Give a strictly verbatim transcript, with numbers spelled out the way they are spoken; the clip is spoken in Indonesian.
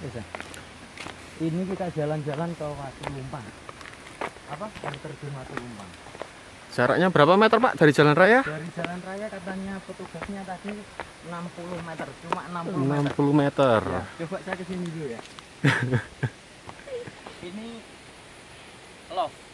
Bisa. Ini kita jalan-jalan ke Watu Lumpang. Apa? Air terjun Watu Lumpang. Jaraknya berapa meter Pak dari jalan raya? Dari jalan raya katanya petugasnya tadi enam puluh meter, cuma enam puluh meter. enam puluh meter. Ya, coba saya kesini dulu ya. Ini love.